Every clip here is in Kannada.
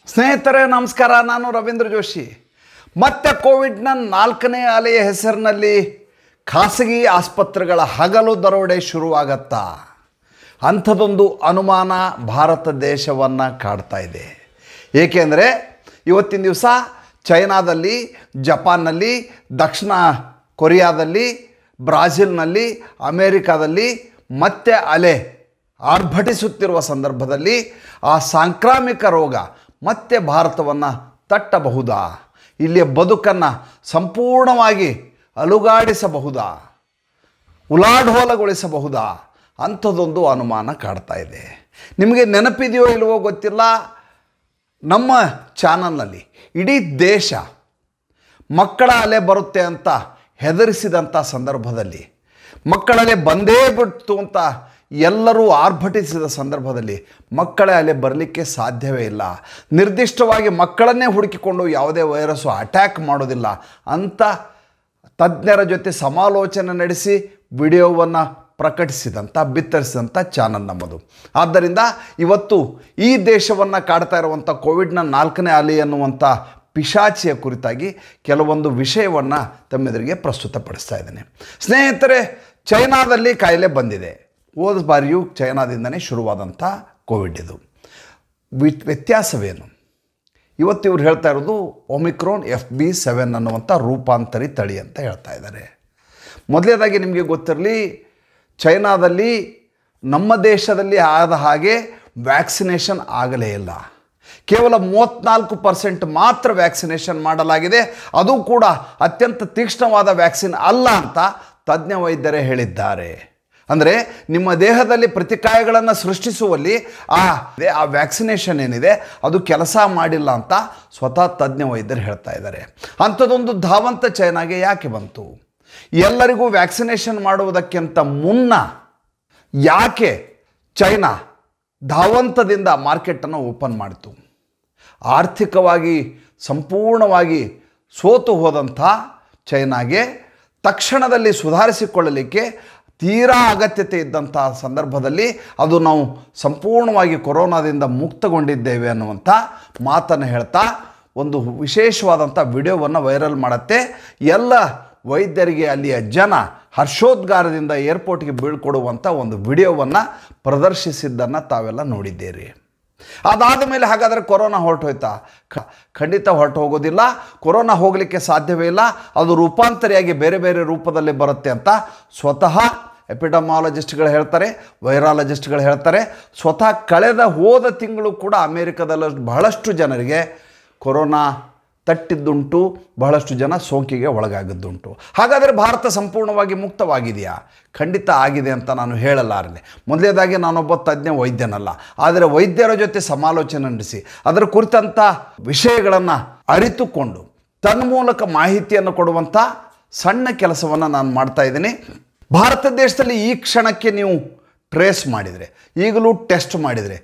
ಸ್ನೇಹಿತರೆ ನಮಸ್ಕಾರ, ನಾನು ರವೀಂದ್ರ ಜೋಶಿ. ಮತ್ತೆ ಕೋವಿಡ್ನ 4ನೇ ಅಲೆಯ ಹೆಸರಿನಲ್ಲಿ ಖಾಸಗಿ ಆಸ್ಪತ್ರೆಗಳ ಹಗಲು ದರೋಡೆ ಶುರುವಾಗತ್ತಾ? ಅಂಥದ್ದೊಂದು ಅನುಮಾನ ಭಾರತ ದೇಶವನ್ನು ಕಾಡ್ತಾ ಇದೆ. ಏಕೆಂದರೆ ಇವತ್ತಿನ ದಿವಸ ಚೈನಾದಲ್ಲಿ, ಜಪಾನ್ನಲ್ಲಿ, ದಕ್ಷಿಣ ಕೊರಿಯಾದಲ್ಲಿ, ಬ್ರಾಜಿಲ್ನಲ್ಲಿ, ಅಮೇರಿಕಾದಲ್ಲಿ ಮತ್ತೆ ಅಲೆ ಆರ್ಭಟಿಸುತ್ತಿರುವ ಸಂದರ್ಭದಲ್ಲಿ ಆ ಸಾಂಕ್ರಾಮಿಕ ರೋಗ ಮತ್ತೆ ಭಾರತವನ್ನು ತಟ್ಟಬಹುದಾ? ಇಲ್ಲಿಯ ಬದುಕನ್ನು ಸಂಪೂರ್ಣವಾಗಿ ಅಲುಗಾಡಿಸಬಹುದಾ? ಉಲಾಢೋಲಗೊಳಿಸಬಹುದಾ? ಅಂಥದ್ದೊಂದು ಅನುಮಾನ ಕಾಡ್ತಾ ಇದೆ. ನಿಮಗೆ ನೆನಪಿದೆಯೋ ಇಲ್ವೋ ಗೊತ್ತಿಲ್ಲ, ನಮ್ಮ ಚಾನಲ್ನಲ್ಲಿ ಇಡೀ ದೇಶ ಮಕ್ಕಳ ಅಲೆ ಬರುತ್ತೆ ಅಂತ ಹೆದರಿಸಿದಂಥ ಸಂದರ್ಭದಲ್ಲಿ, ಮಕ್ಕಳಲ್ಲೇ ಬಂದೇ ಬಿಡ್ತು ಅಂತ ಎಲ್ಲರೂ ಆರ್ಭಟಿಸಿದ ಸಂದರ್ಭದಲ್ಲಿ ಮಕ್ಕಳ ಅಲೆ ಬರಲಿಕ್ಕೆ ಸಾಧ್ಯವೇ ಇಲ್ಲ. ನಿರ್ದಿಷ್ಟವಾಗಿ ಮಕ್ಕಳನ್ನೇ ಹುಡುಕಿಕೊಂಡು ಯಾವುದೇ ವೈರಸ್ಸು ಅಟ್ಯಾಕ್ ಮಾಡೋದಿಲ್ಲ ಅಂತ ತಜ್ಞರ ಜೊತೆ ಸಮಾಲೋಚನೆ ನಡೆಸಿ ವಿಡಿಯೋವನ್ನು ಪ್ರಕಟಿಸಿದಂಥ, ಬಿತ್ತರಿಸಿದಂಥ ಚಾನಲ್ ನಮ್ಮದು. ಆದ್ದರಿಂದ ಇವತ್ತು ಈ ದೇಶವನ್ನು ಕಾಡ್ತಾ ಇರುವಂಥ ಕೋವಿಡ್ನ 4ನೇ ಅಲೆ ಎನ್ನುವಂಥ ಪಿಶಾಚಿಯ ಕುರಿತಾಗಿ ಕೆಲವೊಂದು ವಿಷಯವನ್ನು ತಮ್ಮೆದುರಿಗೆ ಪ್ರಸ್ತುತಪಡಿಸ್ತಾ ಇದ್ದೇನೆ. ಸ್ನೇಹಿತರೆ, ಚೈನಾದಲ್ಲಿ ಕಾಯಿಲೆ ಬಂದಿದೆ. ಹೋದ ಬಾರಿಯೂ ಚೈನಾದಿಂದನೇ ಶುರುವಾದಂಥ ಕೋವಿಡ್. ಇದು ವ್ಯತ್ಯಾಸವೇನು? ಇವತ್ತು ಇವ್ರು ಹೇಳ್ತಾ ಇರೋದು ಒಮಿಕ್ರಾನ್ FB7 ಅನ್ನುವಂಥ ರೂಪಾಂತರಿ ತಳಿ ಅಂತ ಹೇಳ್ತಾ ಇದ್ದಾರೆ. ಮೊದಲನೇದಾಗಿ ನಿಮಗೆ ಗೊತ್ತಿರಲಿ, ಚೈನಾದಲ್ಲಿ ನಮ್ಮ ದೇಶದಲ್ಲಿ ಆದ ಹಾಗೆ ವ್ಯಾಕ್ಸಿನೇಷನ್ ಆಗಲೇ ಇಲ್ಲ. ಕೇವಲ 34% ಮಾತ್ರ ವ್ಯಾಕ್ಸಿನೇಷನ್ ಮಾಡಲಾಗಿದೆ. ಅದು ಕೂಡ ಅತ್ಯಂತ ತೀಕ್ಷ್ಣವಾದ ವ್ಯಾಕ್ಸಿನ್ ಅಲ್ಲ ಅಂತ ತಜ್ಞ ವೈದ್ಯರೇ ಹೇಳಿದ್ದಾರೆ. ಅಂದರೆ ನಿಮ್ಮ ದೇಹದಲ್ಲಿ ಪ್ರತಿಕಾಯಗಳನ್ನು ಸೃಷ್ಟಿಸುವಲ್ಲಿ ಆ ವ್ಯಾಕ್ಸಿನೇಷನ್ ಏನಿದೆ ಅದು ಕೆಲಸ ಮಾಡಿಲ್ಲ ಅಂತ ಸ್ವತಃ ತಜ್ಞ ವೈದ್ಯರು ಹೇಳ್ತಾ ಇದ್ದಾರೆ. ಅಂಥದ್ದೊಂದು ಧಾವಂತ ಚೈನಾಗೆ ಯಾಕೆ ಬಂತು? ಎಲ್ಲರಿಗೂ ವ್ಯಾಕ್ಸಿನೇಷನ್ ಮಾಡುವುದಕ್ಕಿಂತ ಮುನ್ನ ಯಾಕೆ ಚೈನಾ ಧಾವಂತದಿಂದ ಮಾರ್ಕೆಟನ್ನು ಓಪನ್ ಮಾಡಿತು? ಆರ್ಥಿಕವಾಗಿ ಸಂಪೂರ್ಣವಾಗಿ ಸೋತು ಹೋದಂಥ ಚೈನಾಗೆ ತಕ್ಷಣದಲ್ಲಿ ಸುಧಾರಿಸಿಕೊಳ್ಳಲಿಕ್ಕೆ ತೀರಾ ಅಗತ್ಯತೆ ಇದ್ದಂಥ ಸಂದರ್ಭದಲ್ಲಿ ಅದು ನಾವು ಸಂಪೂರ್ಣವಾಗಿ ಕೊರೋನಾದಿಂದ ಮುಕ್ತಗೊಂಡಿದ್ದೇವೆ ಅನ್ನುವಂಥ ಮಾತನ್ನು ಹೇಳ್ತಾ ಒಂದು ವಿಶೇಷವಾದಂಥ ವಿಡಿಯೋವನ್ನು ವೈರಲ್ ಮಾಡುತ್ತೆ. ಎಲ್ಲ ವೈದ್ಯರಿಗೆ ಅಲ್ಲಿಯ ಜನ ಹರ್ಷೋದ್ಗಾರದಿಂದ ಏರ್ಪೋರ್ಟ್ಗೆ ಬೀಳ್ಕೊಡುವಂಥ ಒಂದು ವಿಡಿಯೋವನ್ನು ಪ್ರದರ್ಶಿಸಿದ್ದನ್ನು ತಾವೆಲ್ಲ ನೋಡಿದ್ದೀರಿ. ಅದಾದ ಮೇಲೆ ಹಾಗಾದರೆ ಕೊರೋನಾ ಹೊರಟೋಯ್ತಾ? ಖಂಡಿತ ಹೊರಟು ಹೋಗೋದಿಲ್ಲ. ಕೊರೋನಾ ಹೋಗಲಿಕ್ಕೆ ಸಾಧ್ಯವೇ ಇಲ್ಲ. ಅದು ರೂಪಾಂತರಿಯಾಗಿ ಬೇರೆ ಬೇರೆ ರೂಪದಲ್ಲಿ ಬರುತ್ತೆ ಅಂತ ಸ್ವತಃ ಎಪಿಡಮಾಲಜಿಸ್ಟ್ಗಳು ಹೇಳ್ತಾರೆ, ವೈರಾಲಜಿಸ್ಟ್ಗಳು ಹೇಳ್ತಾರೆ. ಸ್ವತಃ ಹೋದ ತಿಂಗಳು ಕೂಡ ಅಮೇರಿಕಾದಲ್ಲಿ ಬಹಳಷ್ಟು ಜನರಿಗೆ ಕೊರೋನಾ ತಟ್ಟಿದ್ದುಂಟು, ಬಹಳಷ್ಟು ಜನ ಸೋಂಕಿಗೆ ಒಳಗಾಗಿದ್ದುಂಟು. ಹಾಗಾದರೆ ಭಾರತ ಸಂಪೂರ್ಣವಾಗಿ ಮುಕ್ತವಾಗಿದೆಯಾ? ಖಂಡಿತ ಆಗಿದೆ ಅಂತ ನಾನು ಹೇಳಲಾರನೆ. ಮೊದಲನೇದಾಗಿ ನಾನೊಬ್ಬ ತಜ್ಞ ವೈದ್ಯನಲ್ಲ, ಆದರೆ ವೈದ್ಯರ ಜೊತೆ ಸಮಾಲೋಚನೆ ನಡೆಸಿ ಅದರ ಕುರಿತಂಥ ವಿಷಯಗಳನ್ನು ಅರಿತುಕೊಂಡು ತನ್ಮೂಲಕ ಮಾಹಿತಿಯನ್ನು ಕೊಡುವಂಥ ಸಣ್ಣ ಕೆಲಸವನ್ನು ನಾನು ಮಾಡ್ತಾ ಇದ್ದೀನಿ. ಭಾರತ ದೇಶದಲ್ಲಿ ಈ ಕ್ಷಣಕ್ಕೆ ನೀವು ಟ್ರೇಸ್ ಮಾಡಿದರೆ, ಈಗಲೂ ಟೆಸ್ಟ್ ಮಾಡಿದರೆ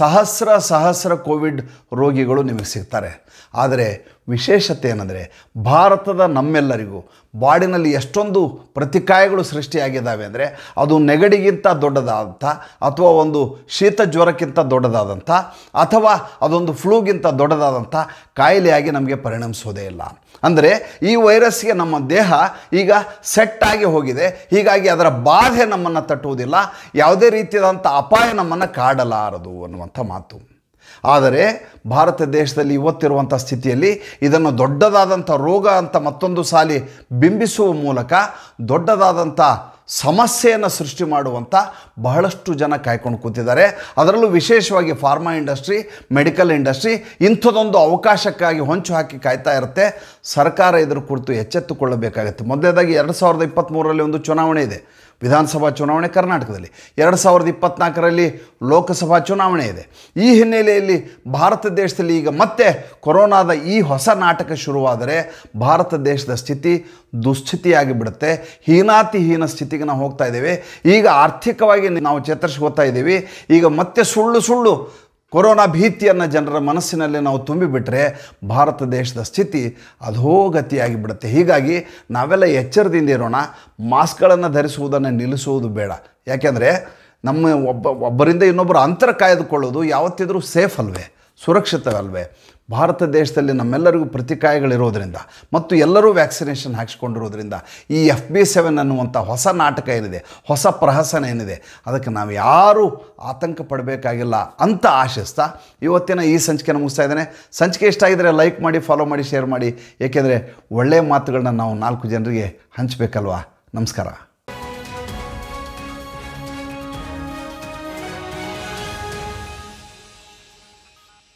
ಸಹಸ್ರ ಕೋವಿಡ್ ರೋಗಿಗಳು ನಿಮಗೆ ಸಿಗ್ತಾರೆ. ಆದರೆ ವಿಶೇಷತೆ ಏನಂದರೆ, ಭಾರತದ ನಮ್ಮೆಲ್ಲರಿಗೂ ಬಾಡಿನಲ್ಲಿ ಎಷ್ಟೊಂದು ಪ್ರತಿಕಾಯಗಳು ಸೃಷ್ಟಿಯಾಗಿದ್ದಾವೆ ಅಂದರೆ ಅದು ನೆಗಡಿಗಿಂತ ದೊಡ್ಡದಾದಂಥ, ಅಥವಾ ಒಂದು ಶೀತ ಜ್ವರಕ್ಕಿಂತ ದೊಡ್ಡದಾದಂಥ, ಅಥವಾ ಅದೊಂದು ಫ್ಲೂಗಿಂತ ದೊಡ್ಡದಾದಂಥ ಕಾಯಿಲೆಯಾಗಿ ನಮಗೆ ಪರಿಣಮಿಸೋದೇ ಇಲ್ಲ. ಅಂದರೆ ಈ ವೈರಸ್ಗೆ ನಮ್ಮ ದೇಹ ಈಗ ಸೆಟ್ ಆಗಿ ಹೋಗಿದೆ. ಹೀಗಾಗಿ ಅದರ ಬಾಧೆ ನಮ್ಮನ್ನು ತಟ್ಟುವುದಿಲ್ಲ, ಯಾವುದೇ ರೀತಿಯಾದಂಥ ಅಪಾಯ ನಮ್ಮನ್ನು ಕಾಡಲಾರದು ಅನ್ನುವಂಥ ಮಾತು. ಆದರೆ ಭಾರತ ದೇಶದಲ್ಲಿ ಇವತ್ತಿರುವಂಥ ಸ್ಥಿತಿಯಲ್ಲಿ ಇದನ್ನು ದೊಡ್ಡದಾದಂಥ ರೋಗ ಅಂತ ಮತ್ತೊಂದು ಸಾಲಿ ಬಿಂಬಿಸುವ ಮೂಲಕ ದೊಡ್ಡದಾದಂಥ ಸಮಸ್ಯೆಯನ್ನು ಸೃಷ್ಟಿ ಮಾಡುವಂಥ ಬಹಳಷ್ಟು ಜನ ಕಾಯ್ಕೊಂಡು ಕೂತಿದ್ದಾರೆ. ಅದರಲ್ಲೂ ವಿಶೇಷವಾಗಿ ಫಾರ್ಮಾ ಇಂಡಸ್ಟ್ರಿ, ಮೆಡಿಕಲ್ ಇಂಡಸ್ಟ್ರಿ ಇಂಥದ್ದೊಂದು ಅವಕಾಶಕ್ಕಾಗಿ ಹೊಂಚು ಹಾಕಿ ಕಾಯ್ತಾ ಇರುತ್ತೆ. ಸರ್ಕಾರ ಇದರ ಕುರಿತು ಎಚ್ಚೆತ್ತುಕೊಳ್ಳಬೇಕಾಗುತ್ತೆ. ಮೊದಲನೇದಾಗಿ 2023ರಲ್ಲಿ ಒಂದು ಚುನಾವಣೆ ಇದೆ, ವಿಧಾನಸಭಾ ಚುನಾವಣೆ ಕರ್ನಾಟಕದಲ್ಲಿ. 2024ರಲ್ಲಿ ಲೋಕಸಭಾ ಚುನಾವಣೆ ಇದೆ. ಈ ಹಿನ್ನೆಲೆಯಲ್ಲಿ ಭಾರತ ದೇಶದಲ್ಲಿ ಈಗ ಮತ್ತೆ ಕೊರೋನಾದ ಈ ಹೊಸ ನಾಟಕ ಶುರುವಾದರೆ ಭಾರತ ದೇಶದ ಸ್ಥಿತಿ ದುಸ್ಥಿತಿಯಾಗಿ ಬಿಡುತ್ತೆ. ಹೀನ ಸ್ಥಿತಿಗೆ ನಾವು ಹೋಗ್ತಾ ಇದ್ದೇವೆ. ಈಗ ಆರ್ಥಿಕವಾಗಿ ನಾವು ಚೇತರಿಸ್ಕೋತಾ ಇದ್ದೀವಿ. ಈಗ ಮತ್ತೆ ಸುಳ್ಳು ಕೊರೋನಾ ಭೀತಿಯನ್ನು ಜನರ ಮನಸ್ಸಿನಲ್ಲಿ ನಾವು ತುಂಬಿಬಿಟ್ರೆ ಭಾರತ ದೇಶದ ಸ್ಥಿತಿ ಅಧೋಗತಿಯಾಗಿ ಬಿಡುತ್ತೆ. ಹೀಗಾಗಿ ನಾವೆಲ್ಲ ಎಚ್ಚರದಿಂದ ಇರೋಣ. ಮಾಸ್ಕ್ಗಳನ್ನು ಧರಿಸುವುದನ್ನು ನಿಲ್ಲಿಸುವುದು ಬೇಡ. ಯಾಕೆಂದರೆ ನಮ್ಮ ಒಬ್ಬರಿಂದ ಇನ್ನೊಬ್ಬರು ಅಂತರ ಕಾಯ್ದುಕೊಳ್ಳೋದು ಯಾವತ್ತಿದ್ರೂ ಸೇಫ್ ಅಲ್ವೇ? ಸುರಕ್ಷಿತವಲ್ವೇ? ಭಾರತ ದೇಶದಲ್ಲಿ ನಮ್ಮೆಲ್ಲರಿಗೂ ಪ್ರತಿಕಾಯಗಳಿರೋದ್ರಿಂದ ಮತ್ತು ಎಲ್ಲರೂ ವ್ಯಾಕ್ಸಿನೇಷನ್ ಹಾಕಿಸ್ಕೊಂಡಿರೋದ್ರಿಂದ ಈ FB7 ಅನ್ನುವಂಥ ಹೊಸ ನಾಟಕ ಏನಿದೆ, ಹೊಸ ಪ್ರಹಸನ ಏನಿದೆ, ಅದಕ್ಕೆ ನಾವು ಯಾರೂ ಆತಂಕ ಪಡಬೇಕಾಗಿಲ್ಲ ಅಂತ ಆಶಿಸ್ತಾ ಇವತ್ತಿನ ಈ ಸಂಚಿಕೆನ ಮುಗಿಸ್ತಾ ಇದ್ದೇನೆ. ಸಂಚಿಕೆ ಇಷ್ಟ ಆಗಿದರೆ ಲೈಕ್ ಮಾಡಿ, ಫಾಲೋ ಮಾಡಿ, ಶೇರ್ ಮಾಡಿ. ಏಕೆಂದರೆ ಒಳ್ಳೆಯ ಮಾತುಗಳನ್ನ ನಾವು 4 ಜನರಿಗೆ ಹಂಚಬೇಕಲ್ವಾ. ನಮಸ್ಕಾರ.